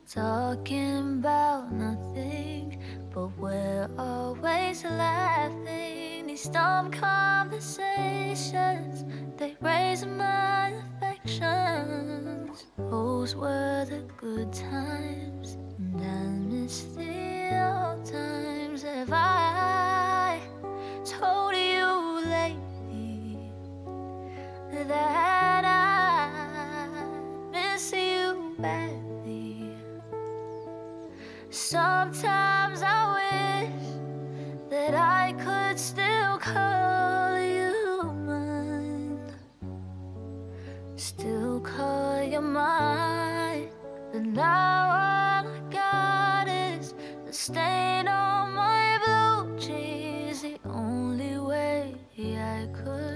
talking about nothing, but we're always laughing. These dumb conversations, they raise my affections. Those were the good times, and I miss the old times. Have I told you lately that I miss you badly? Sometimes I wish that I could still call you mine, still call you mine. But now all I got is the stain on my blue jeans. The only way I could